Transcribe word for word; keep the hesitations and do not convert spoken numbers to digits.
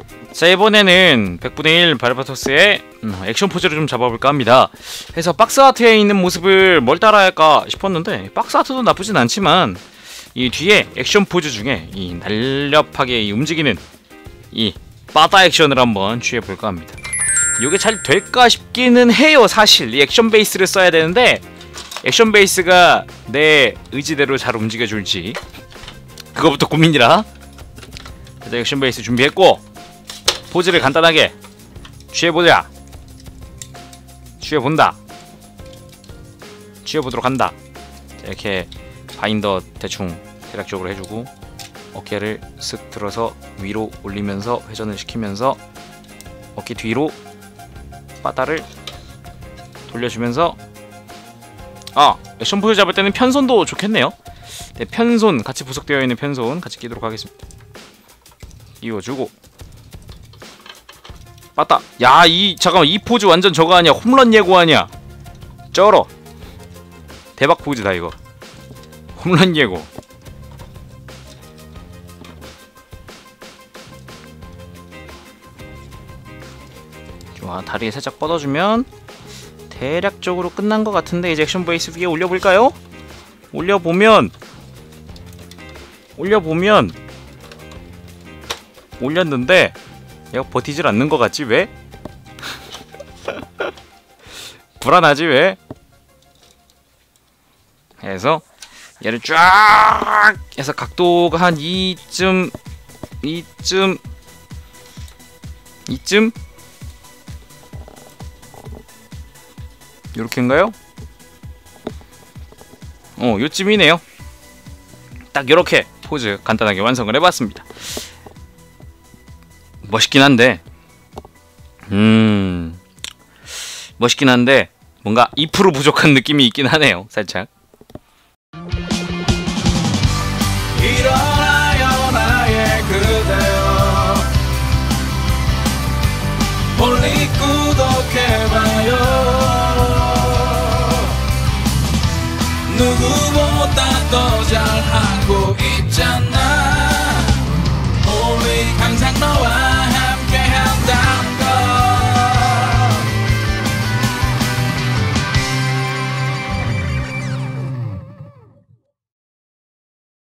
자, 이번에는 백분의 일 바르바토스의 액션 포즈를 좀 잡아볼까 합니다. 그래서 박스 아트에 있는 모습을 뭘 따라할까 싶었는데 박스 아트도 나쁘진 않지만 이 뒤에 액션 포즈 중에 이 날렵하게 이 움직이는 이 바다 액션을 한번 취해볼까 합니다. 이게 잘 될까 싶기는 해요. 사실 이 액션 베이스를 써야 되는데 액션 베이스가 내 의지대로 잘 움직여줄지 그거부터 고민이라. 그래서 액션 베이스 준비했고 포즈를 간단하게 취해보자. 취해본다. 취해보도록 한다. 자, 이렇게 바인더 대충 대략적으로 해주고 어깨를 쓱 들어서 위로 올리면서 회전을 시키면서 어깨 뒤로 바다를 돌려주면서 아! 액션 포즈 잡을 때는 편손도 좋겠네요. 네, 편손 같이 부속되어 있는 편손 같이 끼도록 하겠습니다. 끼워주고 맞다. 야, 이 잠깐만 이 포즈 완전 저거 아니야? 홈런 예고 아니야? 쩔어. 대박 포즈다 이거. 홈런 예고. 좋아, 다리에 살짝 뻗어주면 대략적으로 끝난 것 같은데 이제 액션 베이스 위에 올려볼까요? 올려보면 올려보면 올렸는데 얘가 버티질 않는 것 같지 왜? 불안하지 왜? 해서 얘를 쫙 해서 각도가 한 이쯤 이쯤 이쯤 요렇게인가요? 어, 요쯤이네요. 딱 요렇게 포즈 간단하게 완성을 해봤습니다. 멋있긴 한데 음... 멋있긴 한데 뭔가 이 퍼센트 부족한 느낌이 있긴 하네요. 살짝. 일어나요 나의 그대여 멀리 구독해봐요 누구보다 더 잘하고 있잖아